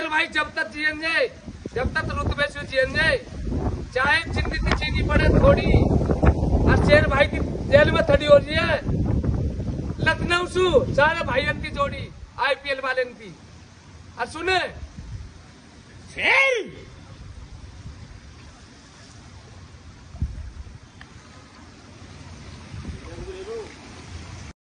भाई जब तक जियेंगे, जब तक रुतबे से जियेंगे, चाहे जिंदगी चीनी पड़े थोड़ी, और शेर भाई की जेल में थड़ी हो रही है लखनऊ से सारे भाइयों की जोड़ी IPL वाले की। और सुने शेर